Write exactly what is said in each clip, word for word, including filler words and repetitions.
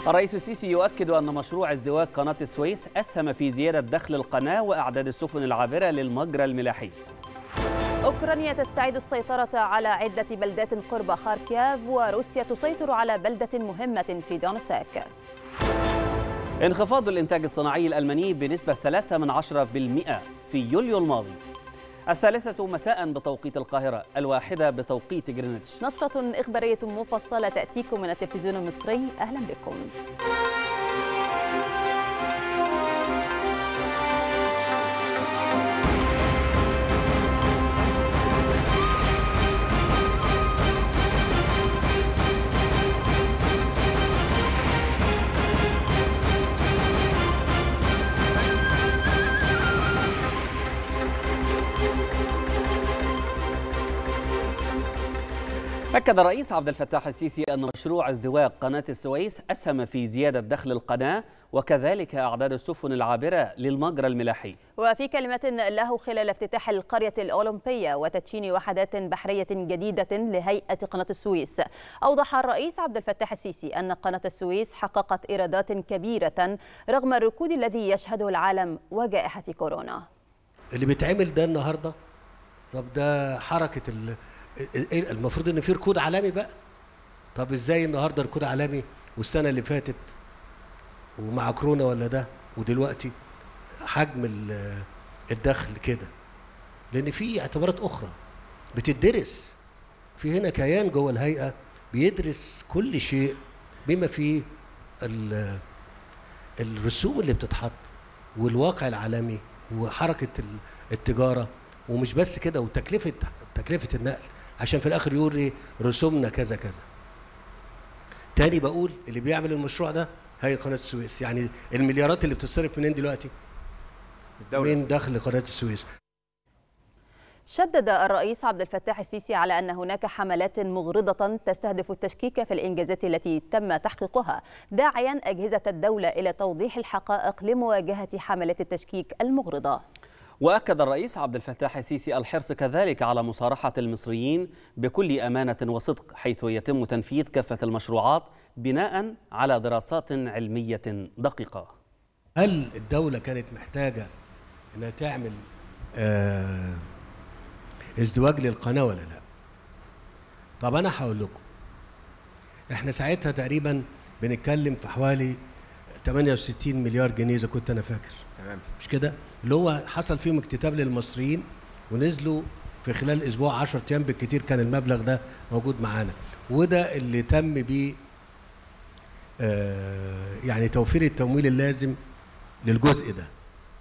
الرئيس السيسي يؤكد أن مشروع ازدواج قناة السويس أسهم في زيادة دخل القناة وأعداد السفن العابرة للمجرى الملاحي. أوكرانيا تستعيد السيطرة على عدة بلدات قرب خاركيف، وروسيا تسيطر على بلدة مهمة في دونتسك. انخفاض الإنتاج الصناعي الألماني بنسبة ثلاثة من عشرة بالمئة في يوليو الماضي، الثالثة مساء بتوقيت القاهرة، الواحدة بتوقيت جرينتش. نشرة إخبارية مفصلة تأتيكم من التلفزيون المصري، أهلا بكم. أكد الرئيس عبد الفتاح السيسي أن مشروع ازدواج قناة السويس أسهم في زيادة دخل القناة وكذلك أعداد السفن العابرة للمجرى الملاحي. وفي كلمة له خلال افتتاح القرية الأولمبية وتدشين وحدات بحرية جديدة لهيئة قناة السويس، أوضح الرئيس عبد الفتاح السيسي أن قناة السويس حققت إيرادات كبيرة رغم الركود الذي يشهده العالم وجائحة كورونا. اللي بيتعمل ده النهارده، طب ده حركة ال المفروض ان في ركود عالمي بقى. طب ازاي النهارده ركود عالمي والسنه اللي فاتت ومع كورونا ولا ده ودلوقتي حجم الدخل كده؟ لان في اعتبارات اخرى بتدرس. في هنا كيان جوه الهيئه بيدرس كل شيء بما فيه الرسوم اللي بتتحط والواقع العالمي وحركه التجاره، ومش بس كده، وتكلفه تكلفه النقل، عشان في الاخر يقول ايه؟ رسومنا كذا كذا. تاني بقول اللي بيعمل المشروع ده هي قناه السويس. يعني المليارات اللي بتصرف منين دلوقتي؟ الدولة. من دخل قناه السويس. شدد الرئيس عبد الفتاح السيسي على أن هناك حملات مغرضة تستهدف التشكيك في الإنجازات التي تم تحقيقها، داعيا أجهزة الدولة إلى توضيح الحقائق لمواجهة حملات التشكيك المغرضة. وأكد الرئيس عبد الفتاح السيسي الحرص كذلك على مصارحة المصريين بكل أمانة وصدق، حيث يتم تنفيذ كافة المشروعات بناء على دراسات علمية دقيقة. هل الدولة كانت محتاجة أنها تعمل آه ازدواج للقناة ولا لا؟ طب أنا هقول لكم، إحنا ساعتها تقريبا بنتكلم في حوالي ثمانية وستين مليار جنيه إذا كنت أنا فاكر. تمام. مش كده؟ اللي هو حصل فيهم اكتتاب للمصريين ونزلوا في خلال اسبوع عشرة ايام بالكتير كان المبلغ ده موجود معانا، وده اللي تم بيه آه يعني توفير التمويل اللازم للجزء ده.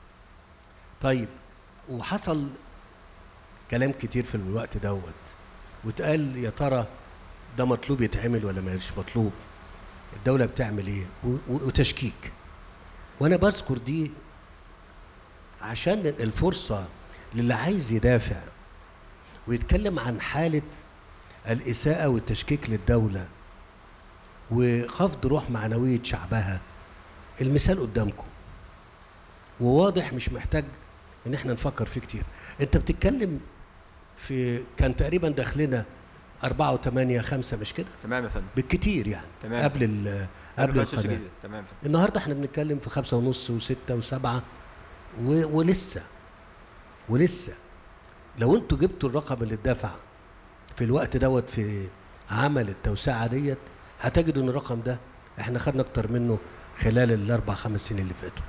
طيب، وحصل كلام كتير في الوقت دوت واتقال يا ترى ده مطلوب يتعمل ولا مش مطلوب؟ الدولة بتعمل ايه؟ وتشكيك. وانا بذكر دي عشان الفرصة للي عايز يدافع ويتكلم عن حالة الإساءة والتشكيك للدولة وخفض روح معنوية شعبها. المثال قدامكم وواضح، مش محتاج ان احنا نفكر فيه كتير. انت بتتكلم في كان تقريبا دخلنا أربعة وثمانية خمسة، مش كده؟ تمام يا فندم. بالكتير يعني. تمام. قبل ال قبل القناة. تمام. النهارده احنا بنتكلم في خمسة ونص وستة وسبعة و... ولسه ولسه لو انتوا جبتوا الرقم اللي اتدفع في الوقت دوت في عمل التوسعه ديت، هتجدوا ان الرقم ده احنا خدنا اكتر منه خلال الاربع خمس سنين اللي فاتوا.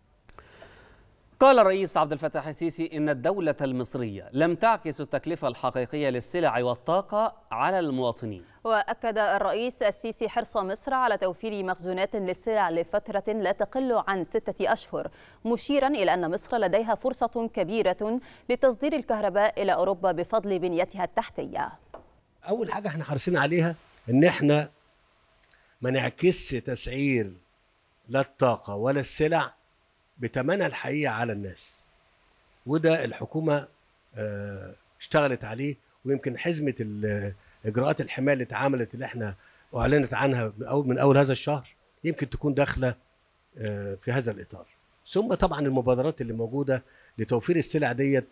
قال الرئيس عبد الفتاح السيسي إن الدولة المصرية لم تعكس التكلفة الحقيقية للسلع والطاقة على المواطنين. وأكد الرئيس السيسي حرص مصر على توفير مخزونات للسلع لفترة لا تقل عن ستة أشهر، مشيرا إلى أن مصر لديها فرصة كبيرة لتصدير الكهرباء إلى أوروبا بفضل بنيتها التحتية. أول حاجة احنا حريصين عليها إن احنا ما نعكسش تسعير لا الطاقة ولا السلع بتمنها الحقيقة على الناس، وده الحكومة اه اشتغلت عليه. ويمكن حزمة إجراءات الحماية اللي اتعملت اللي احنا أعلنت عنها من أول هذا الشهر يمكن تكون داخلة اه في هذا الإطار. ثم طبعا المبادرات اللي موجودة لتوفير السلع ديت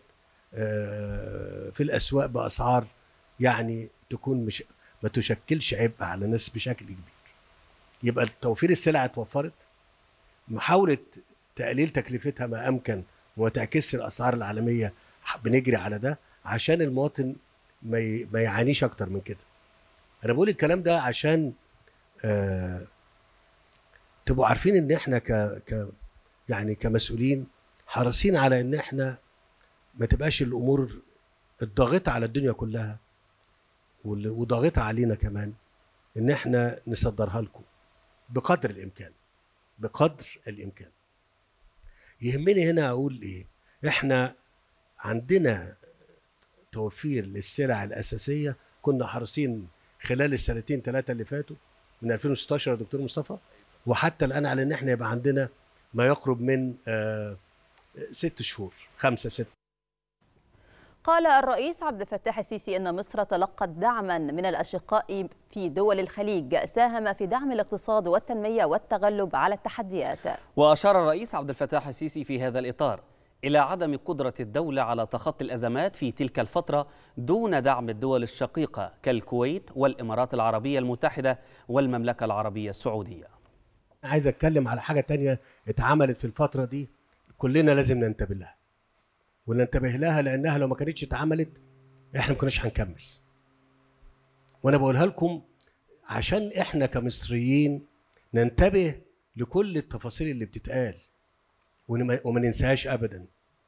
اه في الأسواق بأسعار يعني تكون مش ما تشكلش عبء على الناس بشكل كبير. يبقى توفير السلع اتوفرت، محاوله تقليل تكلفتها ما امكن وما تعكسش الاسعار العالميه، بنجري على ده عشان المواطن ما ما يعانيش اكتر من كده. انا بقول الكلام ده عشان آه تبقوا عارفين ان احنا ك ك يعني كمسؤولين حريصين على ان احنا ما تبقاش الامور الضاغطه على الدنيا كلها وضاغطه علينا كمان، ان احنا نصدرها لكم بقدر الامكان بقدر الامكان. يهمني هنا اقول ايه، احنا عندنا توفير للسلع الاساسيه، كنا حريصين خلال السنتين ثلاثه اللي فاتوا من ألفين وستاشر يا دكتور مصطفى، وحتى الان على ان احنا يبقى عندنا ما يقرب من آه ست شهور خمسه ست. قال الرئيس عبد الفتاح السيسي أن مصر تلقت دعما من الأشقاء في دول الخليج ساهم في دعم الاقتصاد والتنمية والتغلب على التحديات. وأشار الرئيس عبد الفتاح السيسي في هذا الإطار إلى عدم قدرة الدولة على تخطي الأزمات في تلك الفترة دون دعم الدول الشقيقة كالكويت والإمارات العربية المتحدة والمملكة العربية السعودية. عايز أتكلم على حاجة تانية اتعملت في الفترة دي كلنا لازم ننتبه لها وننتبه لها، لأنها لو ما كانتش اتعملت احنا ما كناش هنكمل. وأنا بقولها لكم عشان احنا كمصريين ننتبه لكل التفاصيل اللي بتتقال وما ننساهاش أبدا.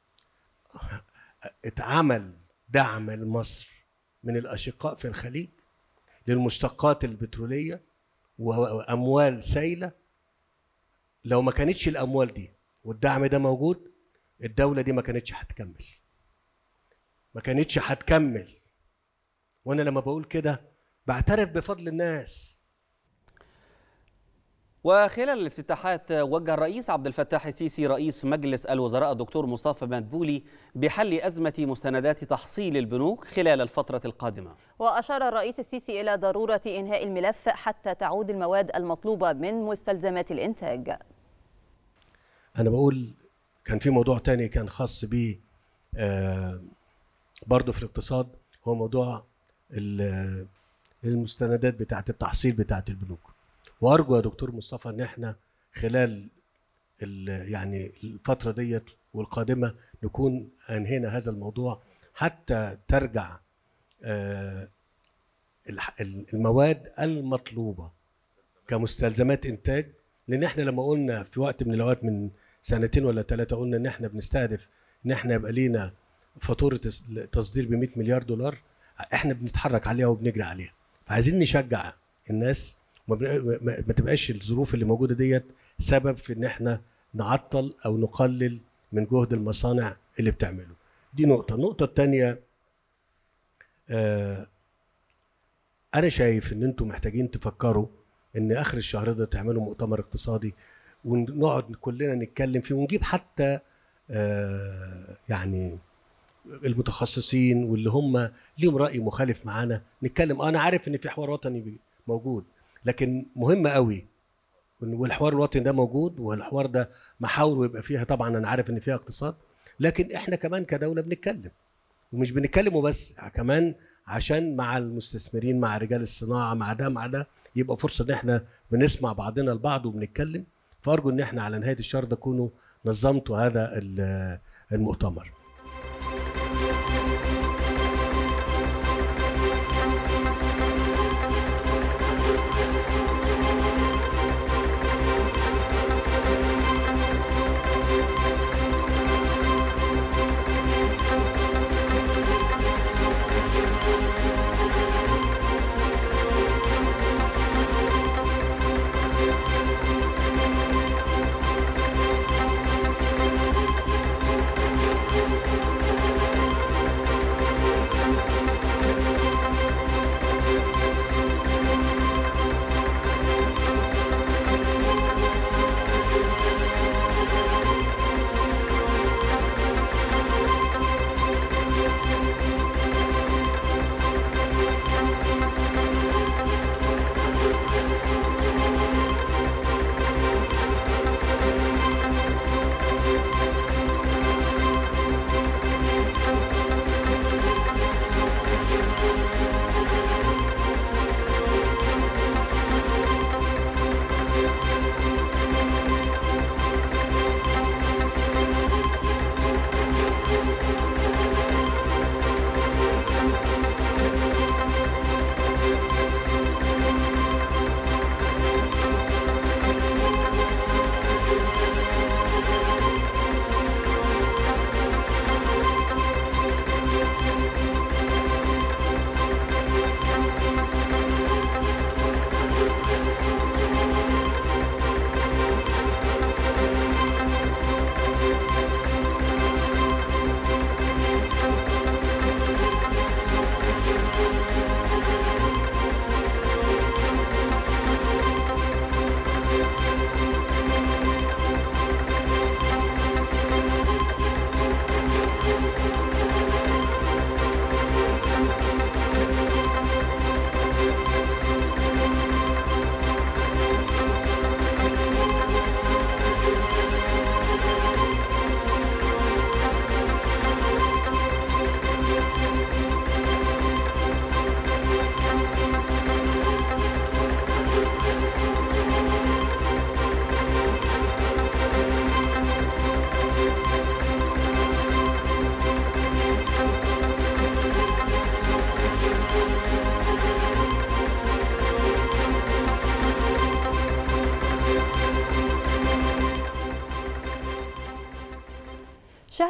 اتعمل دعم لمصر من الأشقاء في الخليج للمشتقات البترولية وأموال سائلة. لو ما كانتش الأموال دي والدعم ده موجود، الدولة دي ما كانتش هتكمل ما كانتش هتكمل وأنا لما بقول كده بعترف بفضل الناس. وخلال الافتتاحات وجه الرئيس عبد الفتاح السيسي رئيس مجلس الوزراء الدكتور مصطفى مدبولي بحل أزمة مستندات تحصيل البنوك خلال الفترة القادمة. وأشار الرئيس السيسي إلى ضرورة إنهاء الملف حتى تعود المواد المطلوبة من مستلزمات الإنتاج. أنا بقول كان في موضوع تاني كان خاص بيه آه برضه في الاقتصاد، هو موضوع المستندات بتاعة التحصيل بتاعة البنوك. وارجو يا دكتور مصطفى ان احنا خلال يعني الفتره ديت والقادمه نكون انهينا هذا الموضوع حتى ترجع المواد المطلوبه كمستلزمات انتاج. لان احنا لما قلنا في وقت من الاوقات من سنتين ولا ثلاثه قلنا ان احنا بنستهدف ان احنا يبقى لينا فاتوره تصدير ب مئة مليار دولار، احنا بنتحرك عليها وبنجري عليها. فعايزين نشجع الناس ما تبقاش الظروف اللي موجوده ديت سبب في ان احنا نعطل او نقلل من جهد المصانع اللي بتعمله. دي نقطه. النقطه الثانيه آه انا شايف ان انتم محتاجين تفكروا ان اخر الشهر ده تعملوا مؤتمر اقتصادي ونقعد كلنا نتكلم فيه ونجيب حتى آه يعني المتخصصين واللي هم ليهم راي مخالف معانا نتكلم. انا عارف ان في حوار وطني موجود، لكن مهم قوي والحوار الوطني ده موجود والحوار ده محاور يبقى فيها، طبعا انا عارف ان فيها اقتصاد، لكن احنا كمان كدوله بنتكلم ومش بنتكلم وبس، كمان عشان مع المستثمرين مع رجال الصناعه مع ده مع ده يبقى فرصه ان احنا بنسمع بعضنا البعض وبنتكلم. فارجو ان احنا على نهايه الشهر ده تكونوا نظمتوا هذا المؤتمر.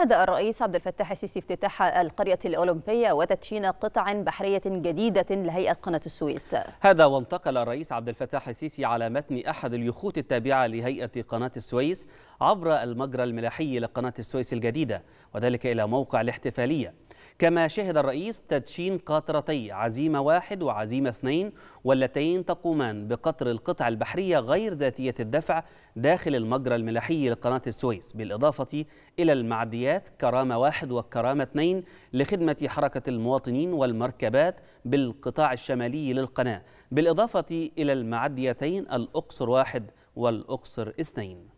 شهد الرئيس عبد الفتاح السيسي افتتاح القرية الأولمبية وتدشين قطع بحرية جديدة لهيئة قناة السويس. هذا وانتقل الرئيس عبد الفتاح السيسي على متن أحد اليخوت التابعة لهيئة قناة السويس عبر المجرى الملاحي لقناة السويس الجديدة، وذلك إلى موقع الاحتفالية. كما شهد الرئيس تدشين قاطرتي عزيمة واحد وعزيمة اثنين، واللتين تقومان بقطر القطع البحرية غير ذاتية الدفع داخل المجرى الملاحي لقناة السويس، بالإضافة إلى المعديات كرامة واحد وكرامة اثنين لخدمة حركة المواطنين والمركبات بالقطاع الشمالي للقناة، بالإضافة إلى المعديتين الأقصر واحد والأقصر اثنين.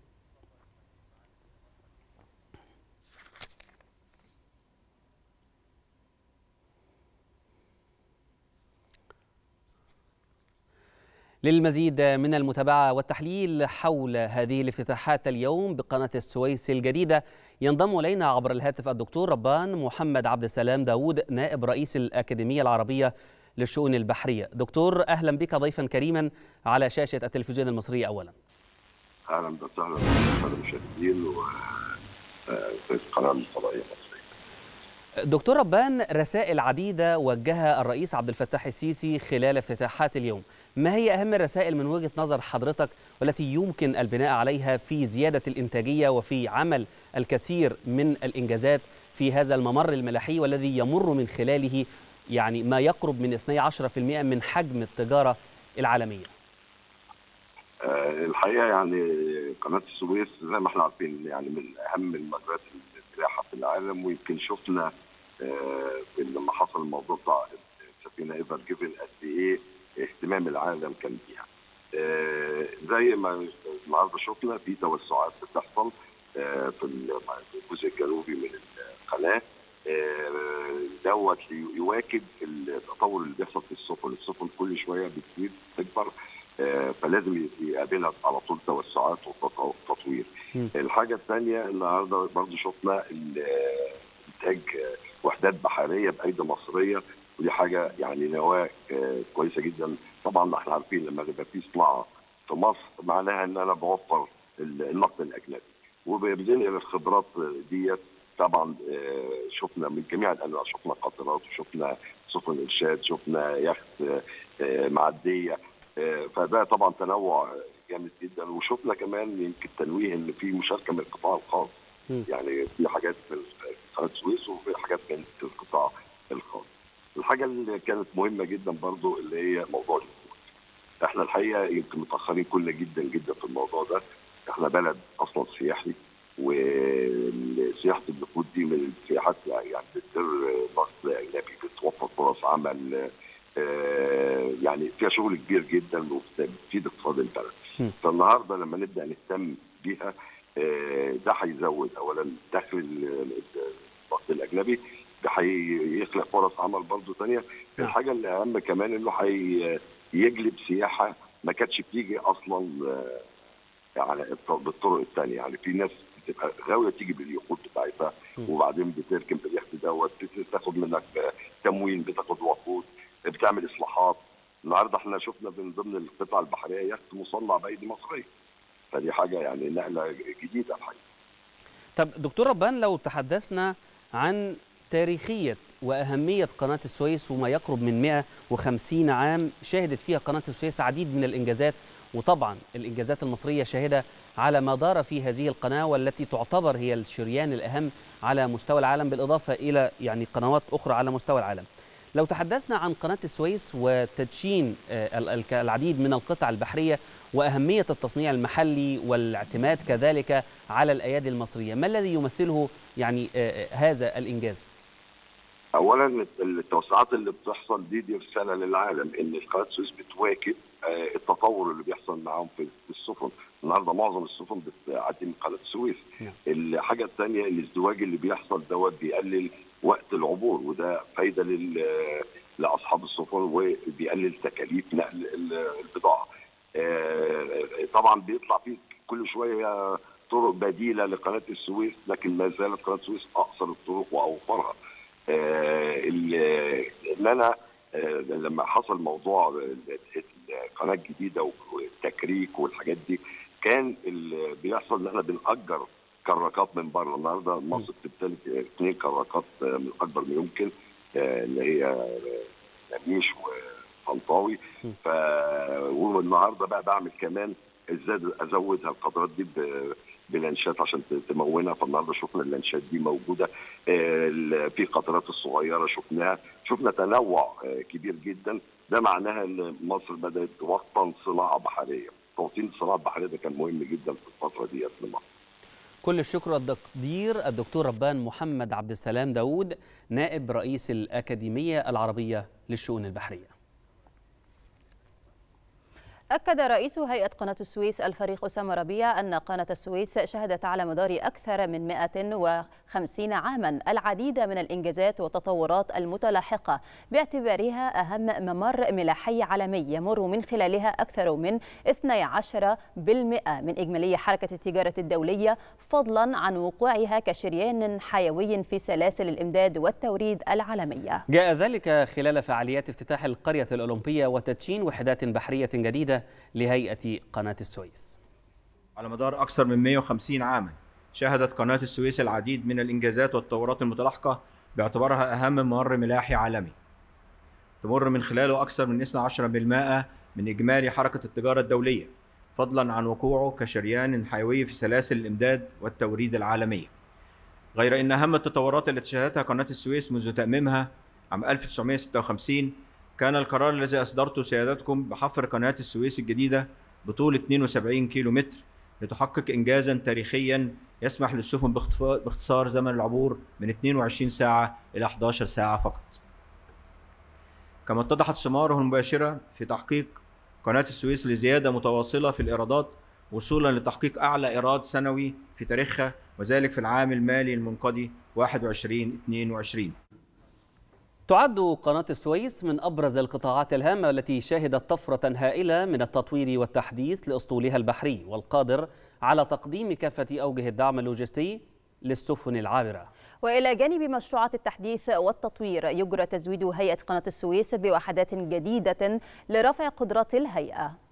للمزيد من المتابعة والتحليل حول هذه الافتتاحات اليوم بقناة السويس الجديدة ينضم إلينا عبر الهاتف الدكتور ربان محمد عبد السلام داوود، نائب رئيس الأكاديمية العربية للشؤون البحرية. دكتور، أهلا بك ضيفا كريما على شاشة التلفزيون المصري. أولا أهلا وسهلا بالسادة المشاهدين وفي القناة الفضائية المصرية. دكتور ربان، رسائل عديدة وجهها الرئيس عبد الفتاح السيسي خلال افتتاحات اليوم، ما هي أهم الرسائل من وجهة نظر حضرتك والتي يمكن البناء عليها في زيادة الإنتاجية وفي عمل الكثير من الإنجازات في هذا الممر الملاحي والذي يمر من خلاله يعني ما يقرب من اثني عشر بالمئة من حجم التجارة العالمية؟ الحقيقة يعني قناة السويس زي ما احنا عارفين يعني من أهم المجرات الملاحة في العالم، ويمكن شفنا لما حصل الموضوع بتاع السفينة ايفر جيفن قد ايه اهتمام العالم كان بيها. زي ما النهارده شفنا في توسعات بتحصل في الجزء الجنوبي من القناة دوت يواكب التطور اللي بيحصل في السفن، السفن كل شوية بتزيد تكبر، فلازم يقابلها على طول توسعات وتطوير. الحاجة الثانية النهارده برضه شفنا انتاج وحدات بحرية بأيدي مصرية، ودي حاجة يعني نواة كويسة جدا. طبعا احنا عارفين لما يبقى في صناعة في مصر معناها ان انا بوفر النقد الاجنبي، وبننقل الخبرات ديت. طبعا شفنا من جميع الانواع، شفنا قاطرات وشفنا سفن ارشاد، شفنا يخت معديه، فده طبعا تنوع جامد جدا. وشفنا كمان يمكن تنويه ان في مشاركه من القطاع الخاص، يعني في حاجات في قناه السويس وفي حاجات من القطاع الخاص. الحاجه اللي كانت مهمه جدا برضو اللي هي موضوع الوقود. احنا الحقيقه يمكن متاخرين كلنا جدا جدا في الموضوع ده. احنا بلد اصلا سياحي، وسياحه الوقود دي من السياحات يعني بتدر نقد اجنبي، بتوفر فرص عمل، يعني فيها شغل كبير جدا وبتفيد اقتصاد البلد. فالنهارده لما نبدا نهتم بيها ده هيزود اولا دخل النقد الاجنبي، ده هيخلق فرص عمل برضه ثانيه. الحاجه اللي اهم كمان انه هيجلب سياحه ما كانتش بتيجي اصلا يعني بالطرق الثانيه. يعني في ناس بتبقى غاويه تيجي باليخوت بتاعتها وبعدين بتركب باليخت دوت، بتاخد منك تموين، بتاخد وقود، بتعمل اصلاحات. النهارده احنا شفنا من ضمن القطع البحريه يخت مصنع بايدي مصريه، فدي حاجه يعني نقله جديده الحقيقه. طب دكتور ربان، لو تحدثنا عن تاريخية وأهمية قناة السويس وما يقرب من مئة وخمسين عام شهدت فيها قناة السويس عديد من الإنجازات، وطبعا الإنجازات المصرية شاهدة على ما دار في هذه القناة والتي تعتبر هي الشريان الأهم على مستوى العالم، بالإضافة إلى يعني قنوات أخرى على مستوى العالم. لو تحدثنا عن قناة السويس وتدشين العديد من القطع البحرية وأهمية التصنيع المحلي والاعتماد كذلك على الأيادي المصرية، ما الذي يمثله يعني هذا الإنجاز؟ أولا التوسعات اللي بتحصل دي دي رسالة للعالم إن قناة السويس بتواكب التطور اللي بيحصل معاهم في السفن. النهارده معظم السفن بتعدي من قناة السويس. الحاجة الثانية الازدواج اللي بيحصل دوت بيقلل وقت العبور، وده فايده لل لاصحاب السفن وبيقلل تكاليف نقل البضاعه. طبعا بيطلع فيه كل شويه طرق بديله لقناه السويس، لكن ما زالت قناه السويس اقصر الطرق واوفرها. ان انا لما حصل موضوع القناه الجديده والتكريك والحاجات دي، كان اللي بيحصل ان احنا بنأجر كراكات من بره. النهارده مصر بتمتلك اثنين كراكات من اكبر ما يمكن، اللي هي نميش وطنطاوي. ف والنهارده بقى بعمل كمان ازاي ازودها القدرات دي بلانشات عشان تمونها. فالنهارده شفنا اللانشات دي موجوده، في قطرات الصغيره شفناها، شفنا تنوع كبير جدا. ده معناها ان مصر بدات توطن صناعه بحريه. توطين الصناعه البحريه ده كان مهم جدا في الفتره ديت لمصر. كل الشكر والتقدير الدكتور ربان محمد عبد السلام داوود، نائب رئيس الأكاديمية العربية للشؤون البحرية. أكد رئيس هيئة قناة السويس الفريق أسامة ربيع أن قناة السويس شهدت على مدار أكثر من مئة وخمسين عاما العديد من الإنجازات والتطورات المتلاحقة، باعتبارها أهم ممر ملاحي عالمي يمر من خلالها أكثر من اثني عشر بالمئة من إجمالي حركة التجارة الدولية، فضلا عن وقوعها كشريان حيوي في سلاسل الإمداد والتوريد العالمية. جاء ذلك خلال فعاليات افتتاح القرية الأولمبية وتدشين وحدات بحرية جديدة لهيئة قناة السويس. على مدار أكثر من مئة وخمسين عاما شهدت قناة السويس العديد من الإنجازات والتطورات المتلاحقة باعتبارها أهم ممر ملاحي عالمي تمر من خلاله أكثر من اثني عشر بالمئة من إجمالي حركة التجارة الدولية، فضلا عن وقوعه كشريان حيوي في سلاسل الإمداد والتوريد العالمية. غير أن أهم التطورات التي شهدتها قناة السويس منذ تأميمها عام ألف وتسعمئة وستة وخمسين كان القرار الذي أصدرته سيادتكم بحفر قناة السويس الجديدة بطول اثنين وسبعين كيلو متر لتحقق إنجازا تاريخيا يسمح للسفن باختصار زمن العبور من اثنين وعشرين ساعة إلى إحدى عشرة ساعة فقط. كما اتضحت ثماره المباشرة في تحقيق قناة السويس لزيادة متواصلة في الإيرادات وصولا لتحقيق أعلى إيراد سنوي في تاريخها، وذلك في العام المالي المنقضي واحد وعشرين اثنين وعشرين. تعد قناة السويس من أبرز القطاعات الهامة التي شهدت طفرة هائلة من التطوير والتحديث لأسطولها البحري، والقادر على تقديم كافة أوجه الدعم اللوجستي للسفن العابرة. وإلى جانب مشروعات التحديث والتطوير، يجرى تزويد هيئة قناة السويس بوحدات جديدة لرفع قدرات الهيئة.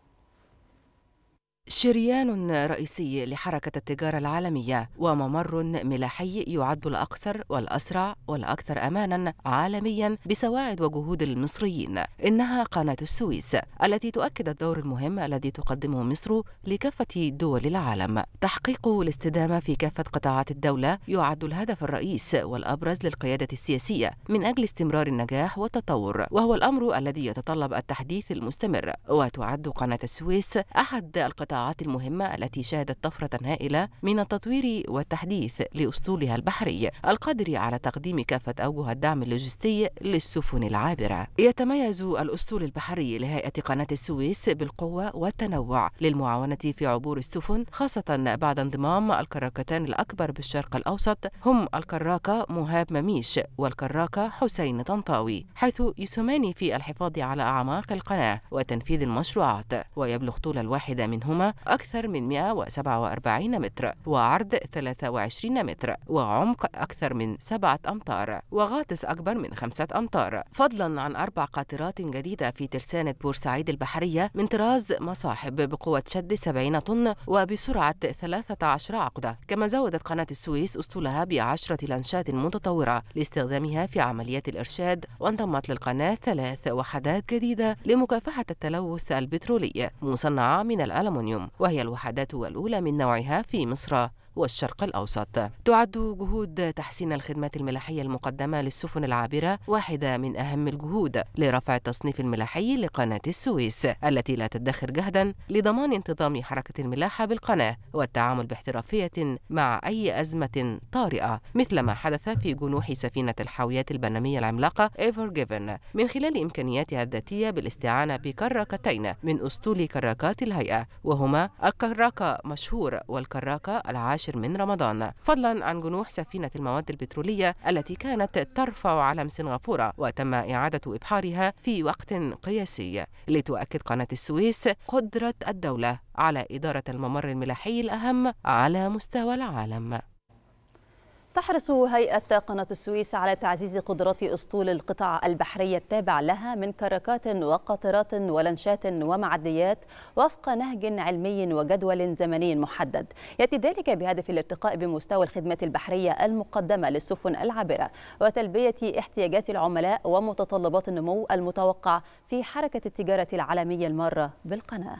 شريان رئيسي لحركة التجارة العالمية وممر ملاحي يعد الأقصر والأسرع والأكثر أماناً عالمياً بسواعد وجهود المصريين، إنها قناة السويس التي تؤكد الدور المهم الذي تقدمه مصر لكافة دول العالم. تحقيق الاستدامة في كافة قطاعات الدولة يعد الهدف الرئيس والأبرز للقيادة السياسية من أجل استمرار النجاح والتطور، وهو الأمر الذي يتطلب التحديث المستمر. وتعد قناة السويس أحد القطاعات المهمة التي شهدت طفرة هائلة من التطوير والتحديث لأسطولها البحري القادر على تقديم كافة أوجه الدعم اللوجستي للسفن العابرة. يتميز الأسطول البحري لهيئة قناة السويس بالقوة والتنوع للمعاونة في عبور السفن، خاصة بعد انضمام الكراكتان الأكبر بالشرق الأوسط هم الكراكة مهاب مميش والكراكة حسين طنطاوي، حيث يسهمان في الحفاظ على أعماق القناة وتنفيذ المشروعات. ويبلغ طول الواحدة منهما أكثر من مئة وسبعة وأربعين متر وعرض ثلاثة وعشرين متر وعمق أكثر من سبعة أمتار وغاطس أكبر من خمسة أمتار، فضلا عن أربع قاطرات جديدة في ترسانة بورسعيد البحرية من طراز مصاحب بقوة شد سبعين طن وبسرعة ثلاثة عشر عقدة. كما زودت قناة السويس أسطولها بعشرة لانشات متطورة لاستخدامها في عمليات الإرشاد، وانضمت للقناة ثلاث وحدات جديدة لمكافحة التلوث البترولي مصنعة من الألمنيوم، وهي الوحدات الأولى من نوعها في مصر والشرق الأوسط. تعد جهود تحسين الخدمات الملاحية المقدمة للسفن العابرة واحدة من أهم الجهود لرفع التصنيف الملاحي لقناة السويس، التي لا تدخر جهدا لضمان انتظام حركة الملاحة بالقناة والتعامل باحترافية مع أي أزمة طارئة، مثل ما حدث في جنوح سفينة الحاويات البنمية العملاقة ايفر جيفن، من خلال إمكانياتها الذاتية بالاستعانة بكراكتين من أسطول كراكات الهيئة، وهما الكراكة مشهور والكراكة العاشر من رمضان، فضلا عن جنوح سفينة المواد البترولية التي كانت ترفع علم سنغافورة وتم إعادة إبحارها في وقت قياسي، لتؤكد قناة السويس قدرة الدولة على إدارة الممر الملاحي الأهم على مستوى العالم. تحرص هيئة قناة السويس على تعزيز قدرات أسطول القطاع البحري التابع لها من كراكات وقاطرات ولنشات ومعديات وفق نهج علمي وجدول زمني محدد، يأتي ذلك بهدف الارتقاء بمستوى الخدمات البحرية المقدمة للسفن العابرة وتلبية احتياجات العملاء ومتطلبات النمو المتوقع في حركة التجارة العالمية المارة بالقناة.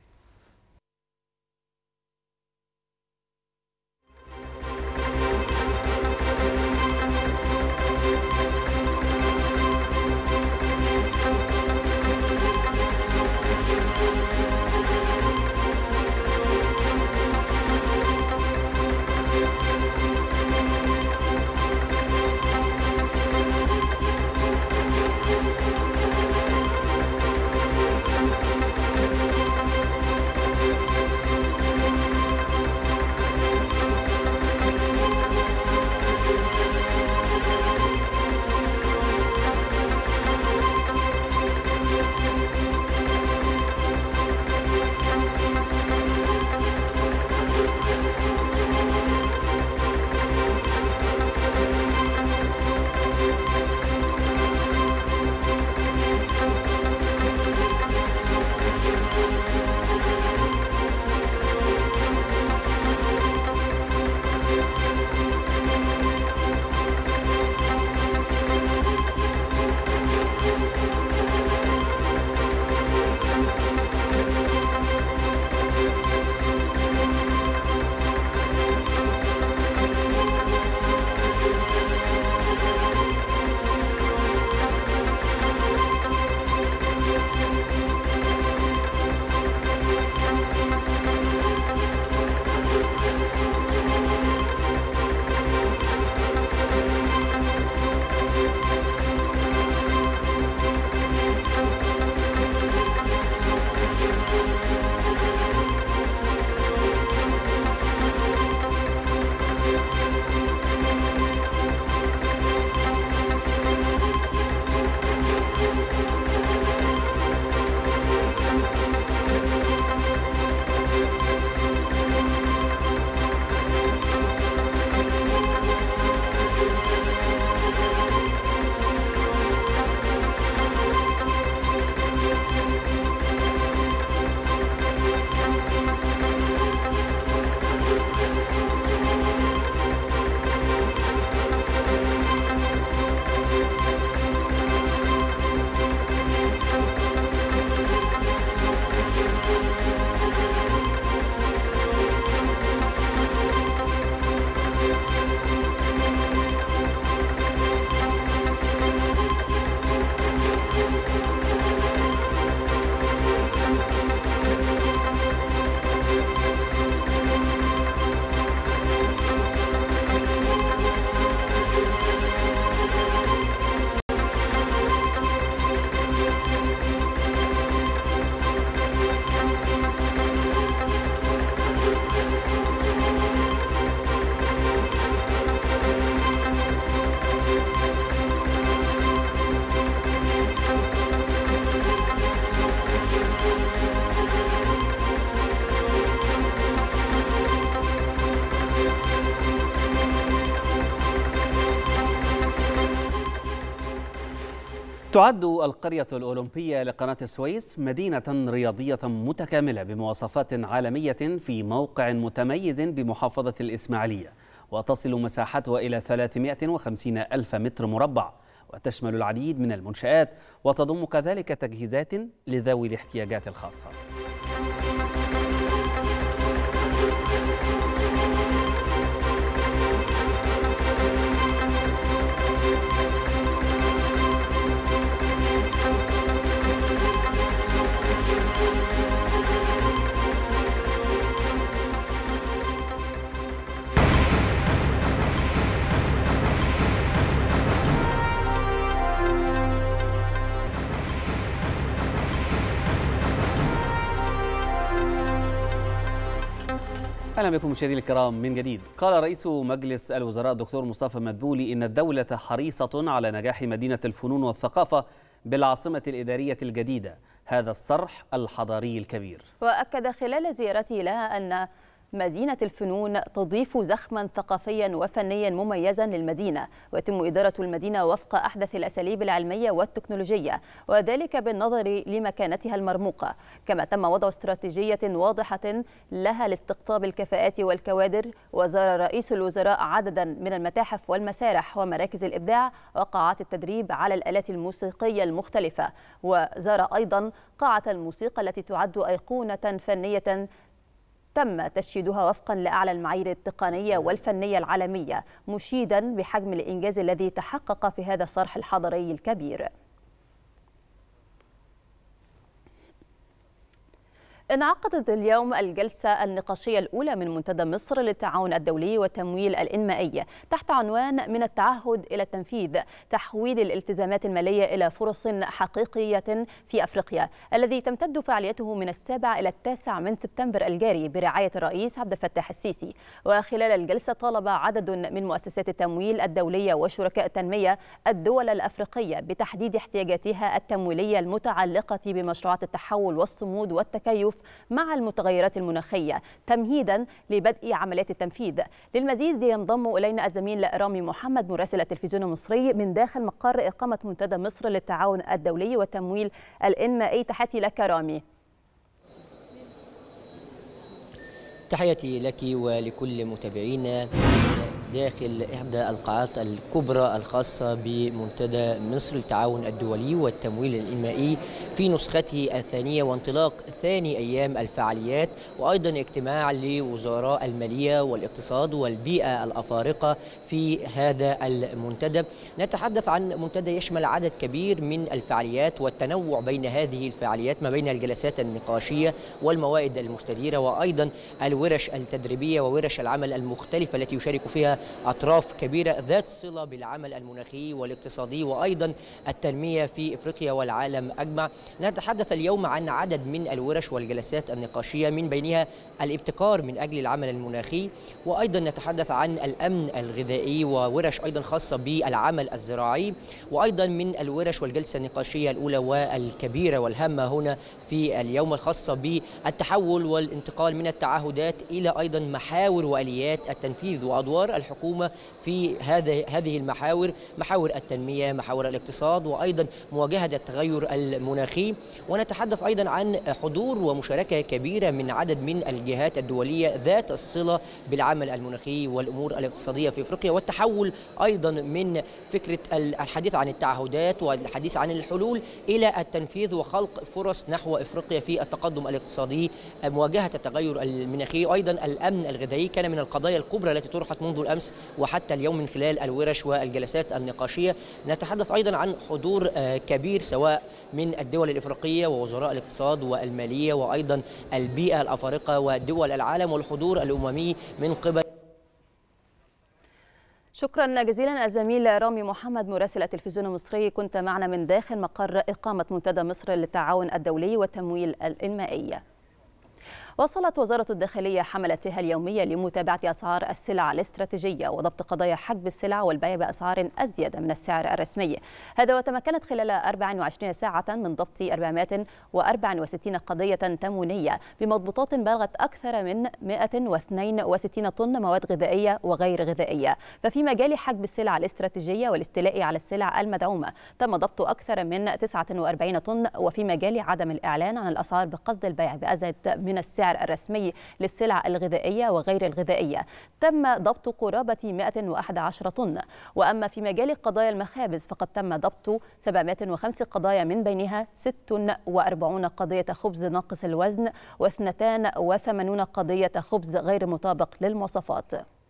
تعد القرية الأولمبية لقناة السويس مدينة رياضية متكاملة بمواصفات عالمية في موقع متميز بمحافظة الإسماعيلية، وتصل مساحتها إلى ثلاثمائة وخمسين ألف متر مربع، وتشمل العديد من المنشآت وتضم كذلك تجهيزات لذوي الاحتياجات الخاصة. أهلا بكم مشاهدينا الكرام من جديد. قال رئيس مجلس الوزراء الدكتور مصطفى مدبولي إن الدولة حريصة على نجاح مدينة الفنون والثقافة بالعاصمة الإدارية الجديدة، هذا الصرح الحضاري الكبير. وأكد خلال زيارته لها أن مدينة الفنون تضيف زخما ثقافيا وفنيا مميزا للمدينة، ويتم إدارة المدينة وفق أحدث الأساليب العلمية والتكنولوجية، وذلك بالنظر لمكانتها المرموقة. كما تم وضع استراتيجية واضحة لها لاستقطاب الكفاءات والكوادر. وزار رئيس الوزراء عددا من المتاحف والمسارح ومراكز الإبداع وقاعات التدريب على الآلات الموسيقية المختلفة. وزار أيضا قاعة الموسيقى التي تعد أيقونة فنية تم تشييدها وفقا لأعلى المعايير التقنية والفنية العالمية، مشيدا بحجم الإنجاز الذي تحقق في هذا الصرح الحضاري الكبير. انعقدت اليوم الجلسة النقاشية الأولى من منتدى مصر للتعاون الدولي والتمويل الإنمائي تحت عنوان من التعهد إلى التنفيذ، تحويل الالتزامات المالية إلى فرص حقيقية في أفريقيا، الذي تمتد فعاليته من السابع إلى التاسع من سبتمبر الجاري برعاية الرئيس عبد الفتاح السيسي. وخلال الجلسة طالب عدد من مؤسسات التمويل الدولية وشركاء التنمية الدول الأفريقية بتحديد احتياجاتها التمويلية المتعلقة بمشروعات التحول والصمود والتكيف مع المتغيرات المناخية، تمهيدا لبدء عمليات التنفيذ. للمزيد ينضم إلينا الزميل رامي محمد مراسل التلفزيون المصري من داخل مقر إقامة منتدى مصر للتعاون الدولي والتمويل الإنمائي. تحياتي لك رامي. تحياتي لك ولكل متابعينا داخل إحدى القاعات الكبرى الخاصة بمنتدى مصر للتعاون الدولي والتمويل الإنمائي في نسخته الثانية وانطلاق ثاني أيام الفعاليات، وأيضا اجتماع لوزراء المالية والاقتصاد والبيئة الأفارقة في هذا المنتدى. نتحدث عن منتدى يشمل عدد كبير من الفعاليات والتنوع بين هذه الفعاليات ما بين الجلسات النقاشية والموائد المستديرة وأيضا الورش التدريبية وورش العمل المختلفة التي يشارك فيها أطراف كبيرة ذات صلة بالعمل المناخي والاقتصادي وأيضا التنمية في إفريقيا والعالم أجمع. نتحدث اليوم عن عدد من الورش والجلسات النقاشية من بينها الابتكار من أجل العمل المناخي، وأيضا نتحدث عن الأمن الغذائي وورش أيضا خاصة بالعمل الزراعي، وأيضا من الورش والجلسة النقاشية الأولى والكبيرة والهامة هنا في اليوم الخاصة بالتحول والانتقال من التعهدات إلى أيضا محاور وآليات التنفيذ وأدوار الحكومة في هذه هذه المحاور، محاور التنمية، محاور الاقتصاد، وأيضا مواجهة التغير المناخي. ونتحدث أيضا عن حضور ومشاركة كبيرة من عدد من الجهات الدولية ذات الصلة بالعمل المناخي والأمور الاقتصادية في أفريقيا، والتحول أيضا من فكرة الحديث عن التعهدات والحديث عن الحلول إلى التنفيذ وخلق فرص نحو أفريقيا في التقدم الاقتصادي، مواجهة التغير المناخي، أيضا الأمن الغذائي كان من القضايا الكبرى التي طرحت منذ الأمس وحتى اليوم من خلال الورش والجلسات النقاشية. نتحدث أيضا عن حضور كبير سواء من الدول الإفريقية ووزراء الاقتصاد والمالية وأيضا البيئة الأفارقة ودول العالم والحضور الأممي من قبل. شكرا جزيلا الزميل رامي محمد مراسل التلفزيون المصري، كنت معنا من داخل مقر إقامة منتدى مصر للتعاون الدولي والتمويل الإنمائي. وصلت وزارة الداخلية حملتها اليومية لمتابعة أسعار السلع الاستراتيجية وضبط قضايا حجب السلع والبيع بأسعار أزيد من السعر الرسمي. هذا وتمكنت خلال أربع وعشرين ساعة من ضبط أربعمائة وأربعة وستين قضية تموينية بمضبوطات بلغت أكثر من مائة واثنين وستين طن مواد غذائية وغير غذائية. ففي مجال حجب السلع الاستراتيجية والاستيلاء على السلع المدعومة تم ضبط أكثر من تسعة وأربعين طن. وفي مجال عدم الإعلان عن الأسعار بقصد البيع بأزيد من السعر الرسمي للسلع الغذائية وغير الغذائية تم ضبط قرابة مائة وأحد عشر طن. وأما في مجال قضايا المخابز فقد تم ضبط سبعمائة وخمس قضايا من بينها ست وأربعين قضية خبز ناقص الوزن واثنتان وثمانين قضية خبز غير مطابق للمواصفات.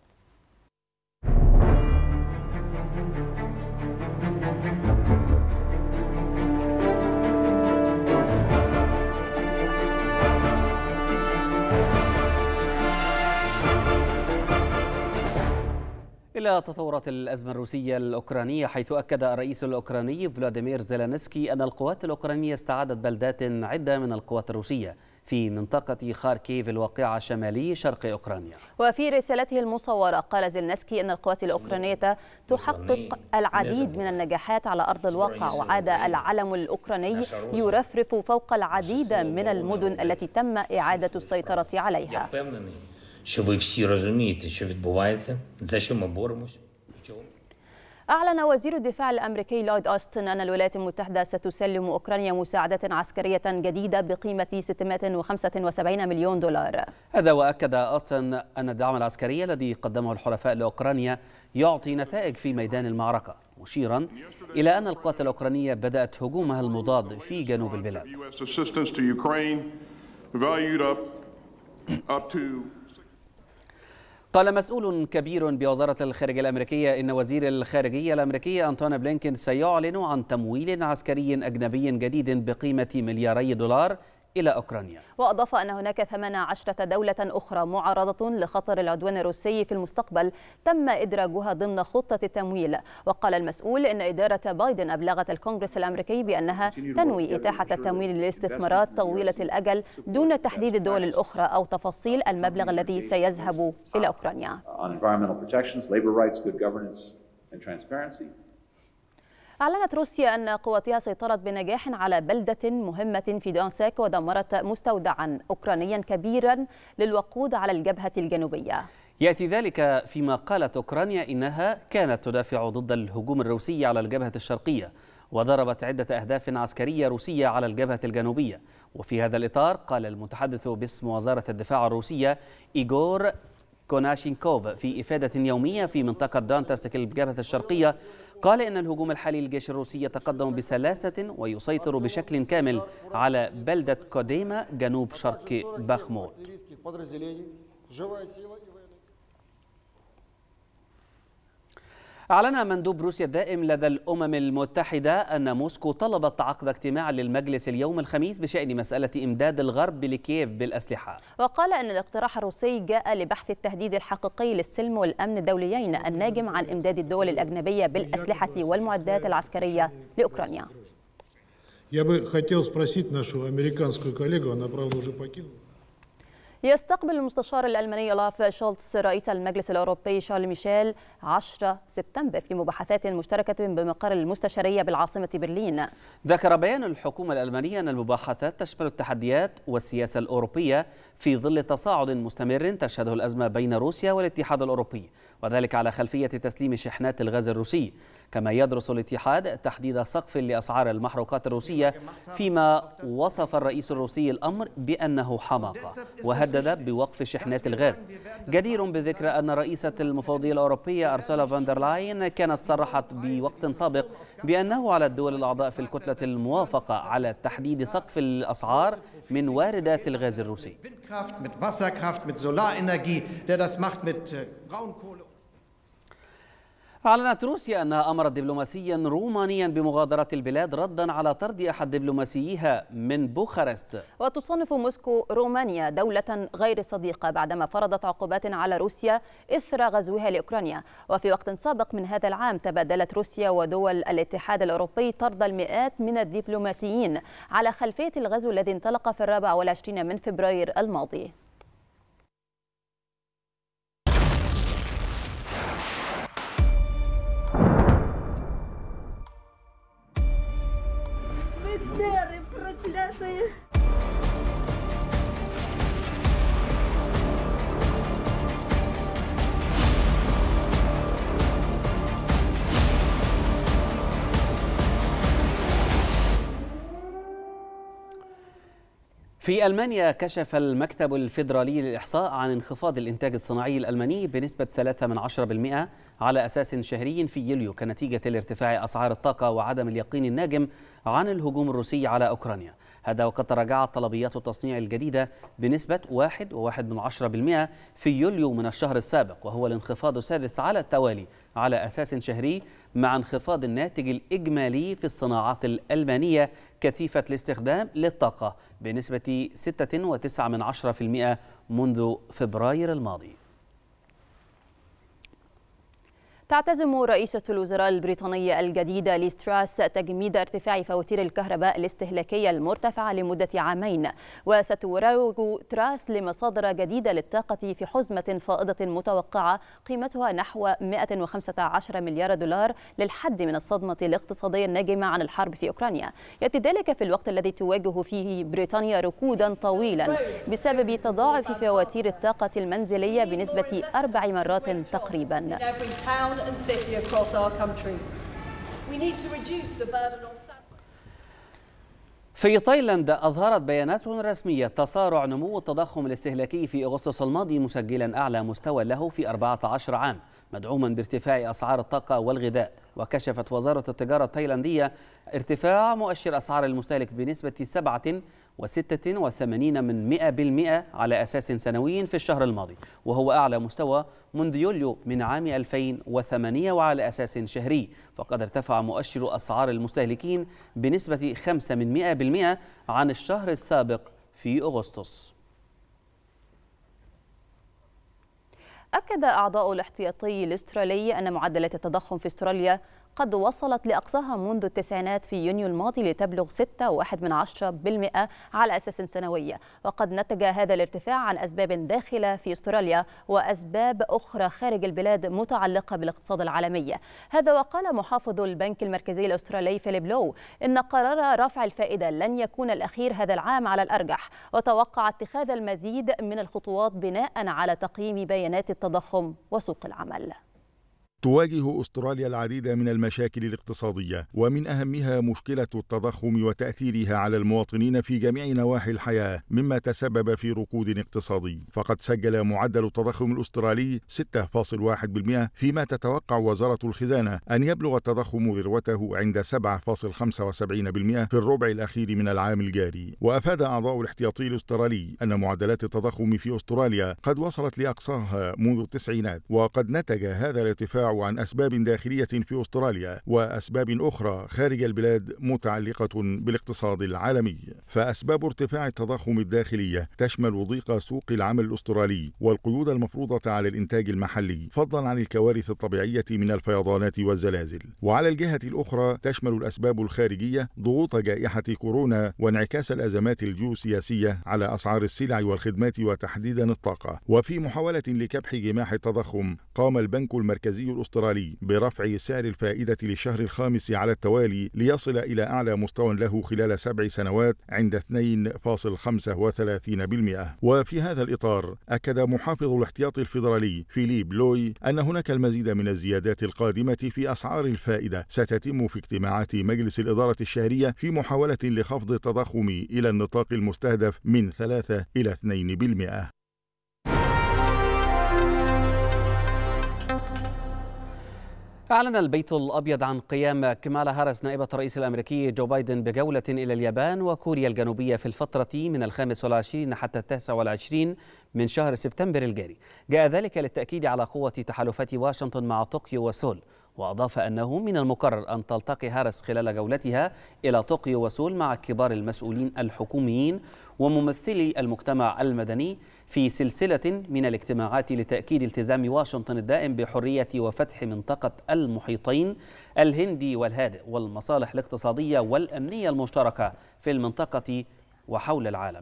إلى تطورات الأزمة الروسية الأوكرانية، حيث أكد الرئيس الأوكراني فلاديمير زيلينسكي أن القوات الأوكرانية استعادت بلدات عدة من القوات الروسية في منطقة خاركيف الواقعة شمالي شرق أوكرانيا. وفي رسالته المصورة قال زيلينسكي أن القوات الأوكرانية تحقق العديد من النجاحات على أرض الواقع، وعاد العلم الأوكراني يرفرف فوق العديد من المدن التي تم إعادة السيطرة عليها. що ви всі розумієте, що відбувається, за що ми боремося. أعلن وزير الدفاع الأمريكي لويد أوستن أن الولايات المتحدة ستسلم أوكرانيا مساعدة عسكرية جديدة بقيمة ستمائة وخمسة وسبعين مليون دولار. هذا وأكد أوستن أن الدعم العسكري الذي قدمه الحلفاء لأوكرانيا يعطي نتائج في ميدان المعركة، مشيرا إلى أن القوات الأوكرانية بدأت هجومها المضاد في جنوب البلاد. قال مسؤول كبير بوزارة الخارجية الأمريكية إن وزير الخارجية الأمريكي أنتوني بلينكين سيعلن عن تمويل عسكري أجنبي جديد بقيمة ملياري دولار إلى أوكرانيا. وأضاف أن هناك ثمانية عشرة دولة أخرى معرضة لخطر العدوان الروسي في المستقبل تم إدراجها ضمن خطة التمويل. وقال المسؤول إن إدارة بايدن أبلغت الكونغرس الأمريكي بأنها تنوي إتاحة التمويل للاستثمارات طويلة الأجل دون تحديد الدول الأخرى أو تفاصيل المبلغ الذي سيذهب إلى أوكرانيا. أعلنت روسيا أن قواتها سيطرت بنجاح على بلدة مهمة في دونسك ودمرت مستودعا أوكرانيا كبيرا للوقود على الجبهة الجنوبية. يأتي ذلك فيما قالت أوكرانيا إنها كانت تدافع ضد الهجوم الروسي على الجبهة الشرقية وضربت عدة أهداف عسكرية روسية على الجبهة الجنوبية. وفي هذا الإطار قال المتحدث باسم وزارة الدفاع الروسية إيغور كوناشينكوف في إفادة يومية في منطقة دونتسك الجبهة الشرقية، قال إن الهجوم الحالي للجيش الروسي يتقدم بسلاسة ويسيطر بشكل كامل على بلدة كوديما جنوب شرق باخموت. أعلن مندوب روسيا الدائم لدى الأمم المتحدة أن موسكو طلبت عقد اجتماع للمجلس اليوم الخميس بشأن مسألة إمداد الغرب لكييف بالأسلحة. وقال أن الاقتراح الروسي جاء لبحث التهديد الحقيقي للسلم والأمن الدوليين الناجم عن إمداد الدول الأجنبية بالأسلحة والمعدات العسكرية لأوكرانيا. يستقبل المستشار الألماني اولاف شولتز رئيس المجلس الأوروبي شارل ميشيل عشرة سبتمبر في مباحثات مشتركة بمقر المستشارية بالعاصمة برلين. ذكر بيان الحكومة الألمانية أن المباحثات تشمل التحديات والسياسة الأوروبية في ظل تصاعد مستمر تشهده الأزمة بين روسيا والاتحاد الأوروبي، وذلك على خلفية تسليم شحنات الغاز الروسي. كما يدرس الاتحاد تحديد سقف لأسعار المحروقات الروسية، فيما وصف الرئيس الروسي الأمر بأنه حماقة وهدد بوقف شحنات الغاز. جدير بذكر أن رئيسة المفوضية الأوروبية أرسولا فان دير لاين كانت صرحت بوقت سابق بأنه على الدول الأعضاء في الكتلة الموافقة على تحديد سقف الأسعار من واردات الغاز الروسي. أعلنت روسيا أنها أمرت دبلوماسيا رومانيا بمغادرة البلاد ردا على طرد أحد دبلوماسيها من بوخارست. وتصنف موسكو رومانيا دولة غير صديقة بعدما فرضت عقوبات على روسيا إثر غزوها لأوكرانيا. وفي وقت سابق من هذا العام تبادلت روسيا ودول الاتحاد الأوروبي طرد المئات من الدبلوماسيين على خلفية الغزو الذي انطلق في الرابع والعشرين من فبراير الماضي. في ألمانيا كشف المكتب الفيدرالي للإحصاء عن انخفاض الإنتاج الصناعي الألماني بنسبة ثلاثة من عشرة بالمئة على أساس شهري في يوليو كنتيجة لارتفاع أسعار الطاقة وعدم اليقين الناجم عن الهجوم الروسي على أوكرانيا. هذا وقد تراجعت طلبيات التصنيع الجديدة بنسبة واحد وواحد من عشرة بالمئة في يوليو من الشهر السابق، وهو الانخفاض السادس على التوالي على أساس شهري، مع انخفاض الناتج الإجمالي في الصناعات الألمانية كثيفة الاستخدام للطاقة بنسبة ستة وتسعة من عشرة بالمئة منذ فبراير الماضي. تعتزم رئيسة الوزراء البريطانية الجديدة ليز تراس تجميد ارتفاع فواتير الكهرباء الاستهلاكية المرتفعة لمدة عامين، وستروج تراس لمصادر جديدة للطاقة في حزمة فائضة متوقعة قيمتها نحو مئة وخمسة عشر مليار دولار للحد من الصدمة الاقتصادية الناجمة عن الحرب في أوكرانيا. يأتي ذلك في الوقت الذي تواجه فيه بريطانيا ركودا طويلا بسبب تضاعف فواتير الطاقة المنزلية بنسبة أربع مرات تقريبا. في تايلاند أظهرت بيانات رسمية تسارع نمو التضخم الاستهلاكي في أغسطس الماضي مسجلا أعلى مستوى له في أربعة عشر عام، مدعوما بارتفاع أسعار الطاقة والغذاء. وكشفت وزارة التجارة التايلاندية ارتفاع مؤشر أسعار المستهلك بنسبة سبعة وستة وثمانين من مئة بالمئة على أساس سنوي في الشهر الماضي، وهو أعلى مستوى منذ يوليو من عام ألفين وثمانية. وعلى أساس شهري فقد ارتفع مؤشر أسعار المستهلكين بنسبة خمسة من مئة بالمئة عن الشهر السابق في أغسطس. أكد أعضاء الاحتياطي الأسترالي أن معدلات التضخم في أستراليا قد وصلت لأقصاها منذ التسعينات في يونيو الماضي لتبلغ ستة فاصلة واحد من عشرة بالمئة على أساس سنوي، وقد نتج هذا الارتفاع عن أسباب داخلة في أستراليا وأسباب أخرى خارج البلاد متعلقة بالاقتصاد العالمي. هذا وقال محافظ البنك المركزي الأسترالي فيليب لو إن قرار رفع الفائدة لن يكون الأخير هذا العام على الأرجح، وتوقع اتخاذ المزيد من الخطوات بناء على تقييم بيانات التضخم وسوق العمل. تواجه أستراليا العديد من المشاكل الاقتصادية، ومن أهمها مشكلة التضخم وتأثيرها على المواطنين في جميع نواحي الحياة، مما تسبب في ركود اقتصادي. فقد سجل معدل التضخم الأسترالي ستة فاصلة واحد بالمئة، فيما تتوقع وزارة الخزانة أن يبلغ التضخم ذروته عند سبعة فاصلة خمسة وسبعين بالمئة في الربع الأخير من العام الجاري. وأفاد أعضاء الاحتياطي الأسترالي أن معدلات التضخم في أستراليا قد وصلت لأقصاها منذ التسعينات، وقد نتج هذا الارتفاع عن أسباب داخلية في أستراليا وأسباب أخرى خارج البلاد متعلقة بالاقتصاد العالمي. فأسباب ارتفاع التضخم الداخلية تشمل ضيق سوق العمل الأسترالي والقيود المفروضة على الإنتاج المحلي، فضلا عن الكوارث الطبيعية من الفيضانات والزلازل. وعلى الجهة الأخرى تشمل الأسباب الخارجية ضغوط جائحة كورونا وانعكاس الأزمات الجيوسياسية على أسعار السلع والخدمات وتحديدا الطاقة. وفي محاولة لكبح جماح التضخم قام البنك المركزي الأسترالي برفع سعر الفائدة للشهر الخامس على التوالي ليصل إلى أعلى مستوى له خلال سبع سنوات عند اثنين فاصلة خمسة وثلاثين بالمئة. وفي هذا الإطار أكد محافظ الاحتياطي الفيدرالي فيليب لوي أن هناك المزيد من الزيادات القادمة في أسعار الفائدة ستتم في اجتماعات مجلس الإدارة الشهرية في محاولة لخفض التضخم إلى النطاق المستهدف من ثلاثة إلى اثنين بالمئة. أعلن البيت الأبيض عن قيام كامالا هاريس نائبة الرئيس الأمريكي جو بايدن بجولة إلى اليابان وكوريا الجنوبية في الفترة من الخامس والعشرين حتى التاسع والعشرين من شهر سبتمبر الجاري. جاء ذلك للتأكيد على قوة تحالفات واشنطن مع طوكيو وسول. وأضاف أنه من المقرر أن تلتقي هاريس خلال جولتها إلى طوكيو وسول مع كبار المسؤولين الحكوميين وممثلي المجتمع المدني في سلسلة من الاجتماعات لتأكيد التزام واشنطن الدائم بحرية وفتح منطقة المحيطين الهندي والهادئ والمصالح الاقتصادية والأمنية المشتركة في المنطقة وحول العالم.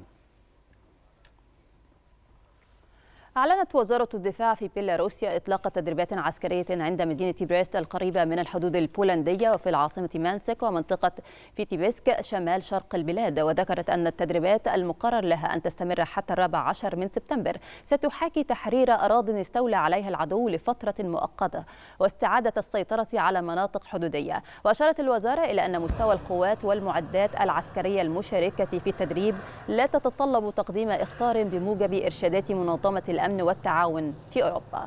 أعلنت وزارة الدفاع في بيلاروسيا إطلاق تدريبات عسكرية عند مدينة بريست القريبة من الحدود البولندية وفي العاصمة مانسك ومنطقة فيتيبسك شمال شرق البلاد. وذكرت أن التدريبات المقرر لها أن تستمر حتى الرابع عشر من سبتمبر ستحاكي تحرير أراضٍ استولى عليها العدو لفترة مؤقتة واستعادة السيطرة على مناطق حدودية. وأشارت الوزارة إلى أن مستوى القوات والمعدات العسكرية المشاركة في التدريب لا تتطلب تقديم إخطار بموجب إرشادات منظمة الأمن والتعاون في أوروبا.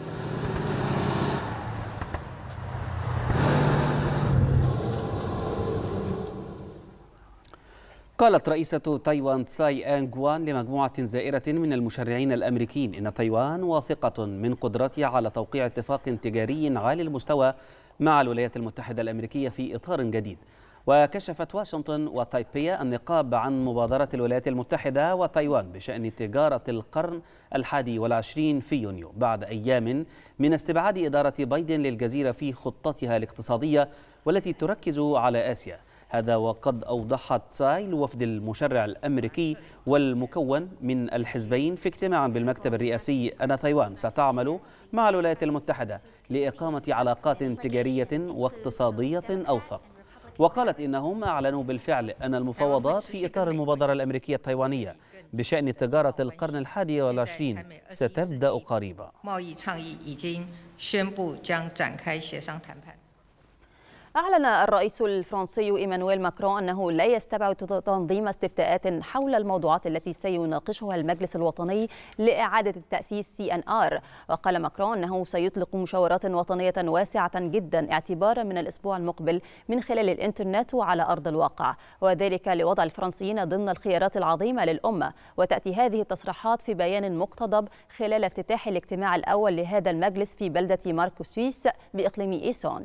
قالت رئيسة تايوان تساي إنغ وان لمجموعة زائرة من المشرعين الأمريكيين إن تايوان واثقة من قدرتها على توقيع اتفاق تجاري عالي المستوى مع الولايات المتحدة الأمريكية في إطار جديد. وكشفت واشنطن وتايبي النقاب عن مبادرة الولايات المتحدة وتايوان بشأن تجارة القرن الحادي والعشرين في يونيو بعد أيام من استبعاد إدارة بايدن للجزيرة في خطتها الاقتصادية والتي تركز على آسيا. هذا وقد أوضحت تساي لوفد المشرع الأمريكي والمكون من الحزبين في اجتماع بالمكتب الرئاسي أن تايوان ستعمل مع الولايات المتحدة لإقامة علاقات تجارية واقتصادية أوثق. وقالت إنهم أعلنوا بالفعل أن المفاوضات في إطار المبادرة الأمريكية التايوانية بشأن تجارة القرن الحادي والعشرين ستبدأ قريبا. أعلن الرئيس الفرنسي إيمانويل ماكرون أنه لا يستبعد تنظيم استفتاءات حول الموضوعات التي سيناقشها المجلس الوطني لإعادة التأسيس سي إن آر. وقال ماكرون أنه سيطلق مشاورات وطنية واسعة جدا اعتبارا من الأسبوع المقبل من خلال الإنترنت وعلى أرض الواقع، وذلك لوضع الفرنسيين ضمن الخيارات العظيمة للأمة. وتأتي هذه التصريحات في بيان مقتضب خلال افتتاح الاجتماع الأول لهذا المجلس في بلدة ماركو سويس بإقليم إيسون.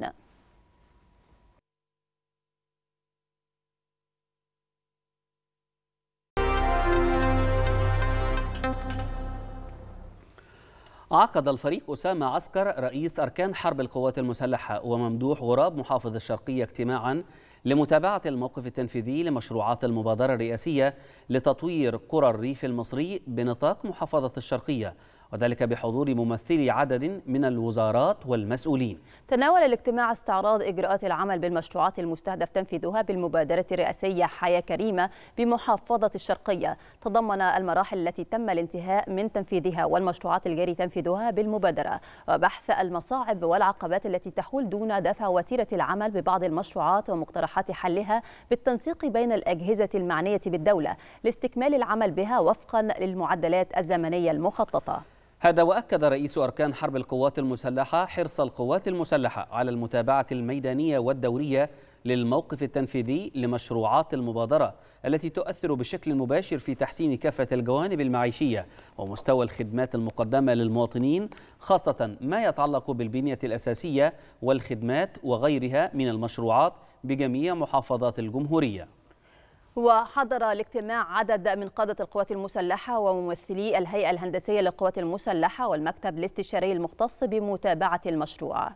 عقد الفريق أسامة عسكر رئيس أركان حرب القوات المسلحة وممدوح غراب محافظ الشرقية اجتماعا لمتابعة الموقف التنفيذي لمشروعات المبادرة الرئاسية لتطوير قرى الريف المصري بنطاق محافظة الشرقية، وذلك بحضور ممثلي عدد من الوزارات والمسؤولين. تناول الاجتماع استعراض إجراءات العمل بالمشروعات المستهدف تنفيذها بالمبادرة الرئاسية حياة كريمة بمحافظة الشرقية، تضمن المراحل التي تم الانتهاء من تنفيذها والمشروعات الجاري تنفيذها بالمبادرة، وبحث المصاعب والعقبات التي تحول دون دفع وتيرة العمل ببعض المشروعات ومقترحات حلها بالتنسيق بين الأجهزة المعنية بالدولة لاستكمال العمل بها وفقا للمعدلات الزمنية المخططة. هذا وأكد رئيس أركان حرب القوات المسلحة حرص القوات المسلحة على المتابعة الميدانية والدورية للموقف التنفيذي لمشروعات المبادرة التي تؤثر بشكل مباشر في تحسين كافة الجوانب المعيشية ومستوى الخدمات المقدمة للمواطنين، خاصة ما يتعلق بالبنية الأساسية والخدمات وغيرها من المشروعات بجميع محافظات الجمهورية. وحضر الاجتماع عدد من قادة القوات المسلحة وممثلي الهيئة الهندسية للقوات المسلحة والمكتب الاستشاري المختص بمتابعة المشروع.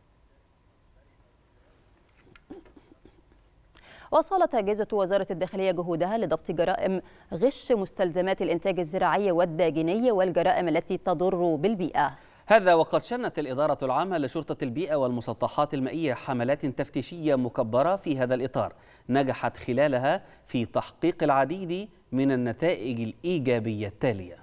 وصلت أجهزة وزارة الداخلية جهودها لضبط جرائم غش مستلزمات الإنتاج الزراعي والداجني والجرائم التي تضر بالبيئة. هذا وقد شنت الإدارة العامة لشرطة البيئة والمسطحات المائية حملات تفتيشية مكبرة في هذا الإطار نجحت خلالها في تحقيق العديد من النتائج الإيجابية التالية.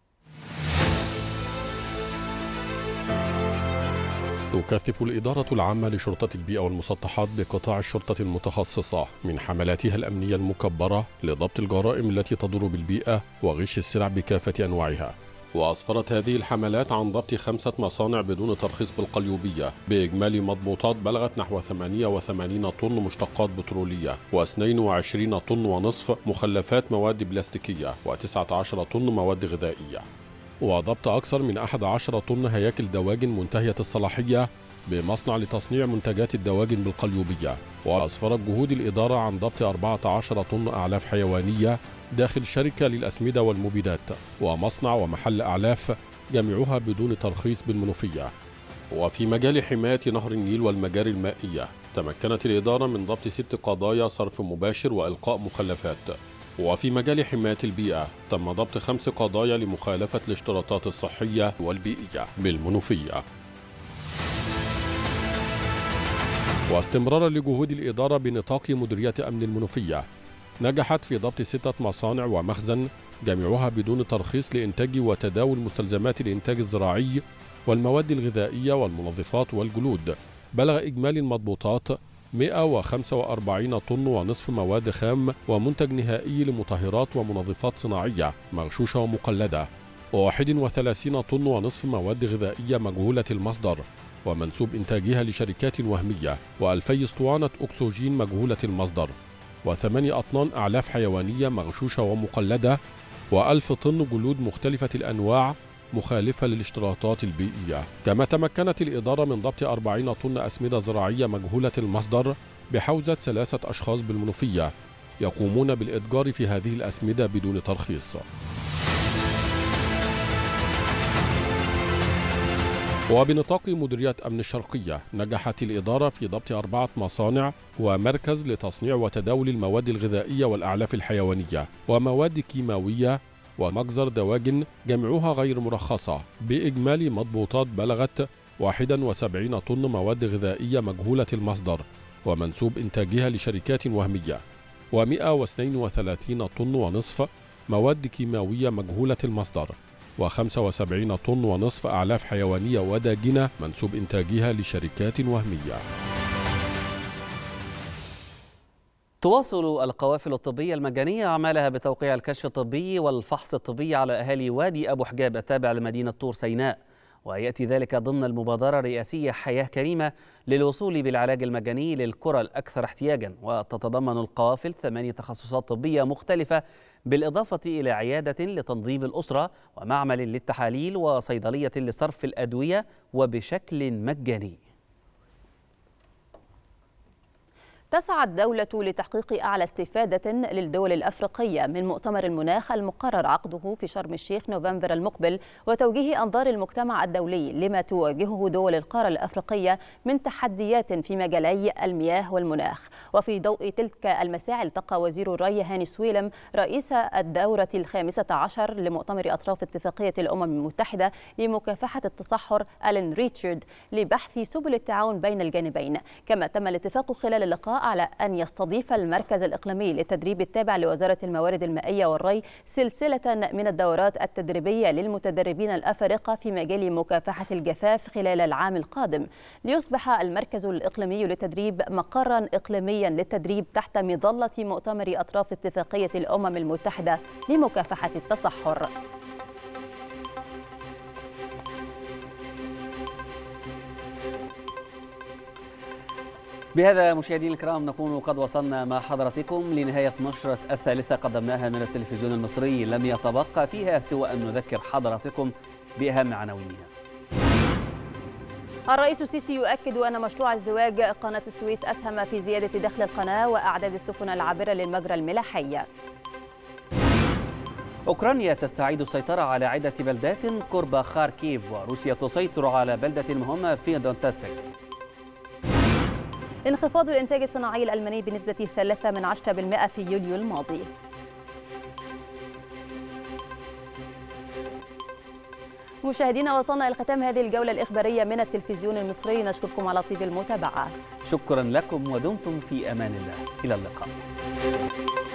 تكثف الإدارة العامة لشرطة البيئة والمسطحات بقطاع الشرطة المتخصصة من حملاتها الأمنية المكبرة لضبط الجرائم التي تضر بالبيئة وغش السلع بكافة أنواعها. وأسفرت هذه الحملات عن ضبط خمسة مصانع بدون ترخيص بالقليوبية بإجمالي مضبوطات بلغت نحو ثمانية وثمانين طن مشتقات بترولية واثنين وعشرين طن ونصف مخلفات مواد بلاستيكية وتسعة عشر طن مواد غذائية، وضبط أكثر من أحد عشر طن هياكل دواجن منتهية الصلاحية بمصنع لتصنيع منتجات الدواجن بالقليوبية. وأسفرت جهود الإدارة عن ضبط أربعة عشر طن أعلاف حيوانية داخل شركة للأسمدة والمبيدات ومصنع ومحل أعلاف جميعها بدون ترخيص بالمنوفية. وفي مجال حماية نهر النيل والمجاري المائية تمكنت الإدارة من ضبط ست قضايا صرف مباشر وإلقاء مخلفات. وفي مجال حماية البيئة تم ضبط خمس قضايا لمخالفة الاشتراطات الصحية والبيئية بالمنوفية. واستمرارا لجهود الإدارة بنطاق مديرية أمن المنوفية نجحت في ضبط ستة مصانع ومخزن جميعها بدون ترخيص لإنتاج وتداول مستلزمات الإنتاج الزراعي والمواد الغذائية والمنظفات والجلود، بلغ إجمالي المضبوطات مئة وخمسة وأربعين طن ونصف مواد خام ومنتج نهائي لمطهرات ومنظفات صناعية مغشوشة ومقلدة، وواحد وثلاثين طن ونصف مواد غذائية مجهولة المصدر ومنسوب إنتاجها لشركات وهمية، وألفي اسطوانة أكسجين مجهولة المصدر، وثماني أطنان أعلاف حيوانية مغشوشة ومقلدة، وألف طن جلود مختلفة الأنواع مخالفة للاشتراطات البيئية. كما تمكنت الإدارة من ضبط أربعين طن أسمدة زراعية مجهولة المصدر بحوزة ثلاثة أشخاص بالمنوفية يقومون بالإتجار في هذه الأسمدة بدون ترخيص. وبنطاق مديرية أمن الشرقية نجحت الإدارة في ضبط أربعة مصانع ومركز لتصنيع وتداول المواد الغذائية والأعلاف الحيوانية ومواد كيماوية ومجزر دواجن جميعها غير مرخصة بإجمالي مضبوطات بلغت واحد وسبعين طن مواد غذائية مجهولة المصدر ومنسوب إنتاجها لشركات وهمية، ومئة واثنين وثلاثين طن ونصف مواد كيماوية مجهولة المصدر، وخمسة وسبعين طن ونصف أعلاف حيوانية وداجنة منسوب إنتاجها لشركات وهمية. تواصل القوافل الطبية المجانية أعمالها بتوقيع الكشف الطبي والفحص الطبي على أهالي وادي أبو حجاب التابع لمدينة طور سيناء، ويأتي ذلك ضمن المبادرة الرئاسية حياة كريمة للوصول بالعلاج المجاني للقرى الأكثر احتياجا، وتتضمن القوافل ثمانية تخصصات طبية مختلفة بالإضافة إلى عيادة لتنظيم الأسرة ومعمل للتحاليل وصيدلية لصرف الأدوية وبشكل مجاني. تسعى الدولة لتحقيق أعلى استفادة للدول الأفريقية من مؤتمر المناخ المقرر عقده في شرم الشيخ نوفمبر المقبل، وتوجيه أنظار المجتمع الدولي لما تواجهه دول القارة الأفريقية من تحديات في مجالي المياه والمناخ. وفي ضوء تلك المساعي التقى وزير الري هاني سويلم رئيس الدورة الخامسة عشر لمؤتمر أطراف اتفاقية الأمم المتحدة لمكافحة التصحر ألين ريتشارد لبحث سبل التعاون بين الجانبين. كما تم الاتفاق خلال اللقاء على أن يستضيف المركز الإقليمي للتدريب التابع لوزارة الموارد المائية والري سلسلة من الدورات التدريبية للمتدربين الأفارقة في مجال مكافحة الجفاف خلال العام القادم، ليصبح المركز الإقليمي للتدريب مقرا إقليميا للتدريب تحت مظلة مؤتمر أطراف اتفاقية الأمم المتحدة لمكافحة التصحر. بهذا مشاهدينا الكرام نكون قد وصلنا مع حضراتكم لنهاية نشرة الثالثة قدمناها من التلفزيون المصري، لم يتبقى فيها سوى أن نذكر حضراتكم بأهم عناوينها. الرئيس السيسي يؤكد أن مشروع ازدواج قناة السويس أسهم في زيادة دخل القناة وأعداد السفن العابرة للمجرى الملاحي. أوكرانيا تستعيد السيطرة على عدة بلدات قرب خاركيف، وروسيا تسيطر على بلدة مهمة في دونتسك. انخفاض الإنتاج الصناعي الألماني بنسبة ثلاثة من عشرة بالمئة في يوليو الماضي. مشاهدينا وصلنا إلى ختام هذه الجولة الإخبارية من التلفزيون المصري، نشكركم على طيب المتابعة. شكرا لكم ودمتم في أمان الله، إلى اللقاء.